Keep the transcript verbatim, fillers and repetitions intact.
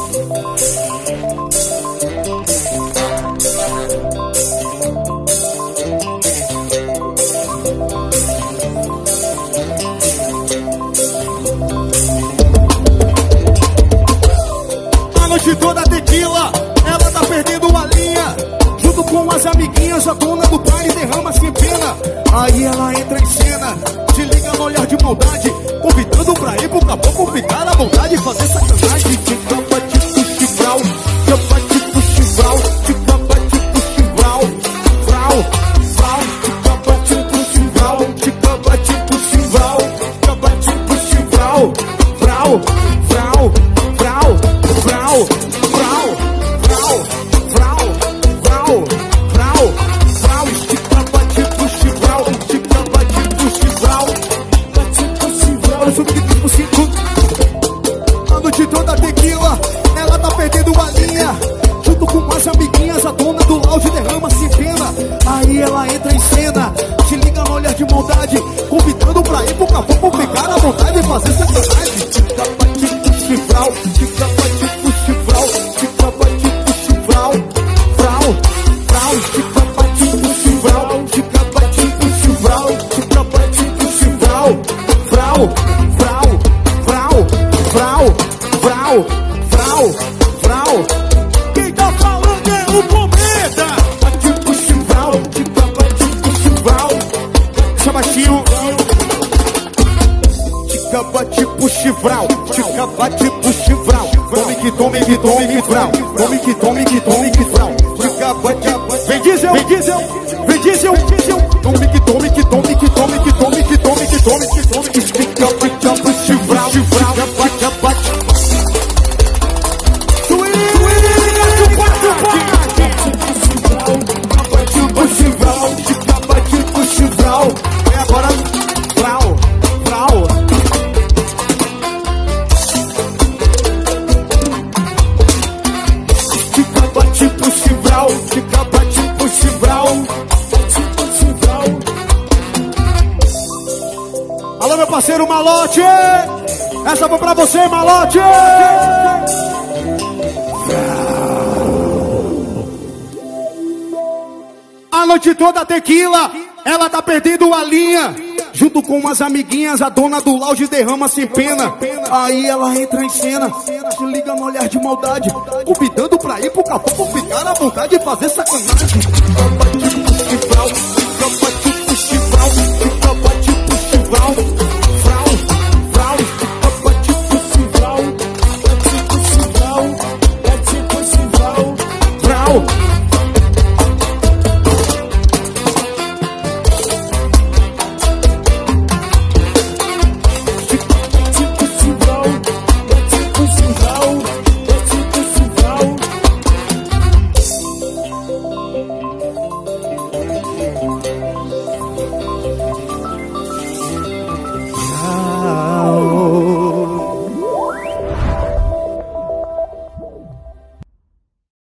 A noite toda tequila, ela tá perdendo a linha. Junto com as amiguinhas, a dona do baile derrama sem pena. Aí ela entra em cena, se liga no olhar de maldade, convidando pra ir pro caboclo ficar à vontade e fazer sacanagem. De capa tipo chibral, capa tipo chibral, de capa tipo chibral, vral, vral, de capa tipo chibral, de capa tipo chibral, capa tipo chibral, vral, vral, vral, vral, vral, vral, vral, vral, vral, vral, de capa tipo chibral, de capa tipo chibral, tipo chibral, eu sou tipo cinco. A noite toda tequila, ela tá perdendo a linha. Junto com as amiguinhas, a dona do lounge derrama sem pena. Aí ela entra em cena, se liga no olhar de maldade, convidando pra ir pro caboclo ficar à vontade e fazer sacanagem. De capa tipo chibral, de capa tipo chibral, de capa tipo chibral, vral, vral, de capa tipo chibral, de capa tipo chibral, de capa tipo chibral, vral, vral, vral, vral, vral, vral, vral. Quem tá falando é o Cometa. Tipo chibral, de capa tipo chibral, Sebastião. De capa tipo chibral, de capa tipo chibral. Tome que tome que tome que vral, tome que tome que tome que vral. De capa tipo. Vem diesel, vem diesel, vem diesel, diesel. Tome que tome que tome que tome que tome que tome que tome que tome que de capa tipo chibral, chibral, capa capa. É agora, vral, vral. De capa tipo chibral, de capa tipo chibral, tipo chibral. Alô, meu parceiro Malote, essa foi pra você, Malote. A noite toda tequila, ela tá perdendo a linha. Junto com as amiguinhas, a dona do lounge derrama sem pena. Aí ela entra em cena, se liga no olhar de maldade, convidando pra ir pro caboclo ficar à vontade e fazer sacanagem.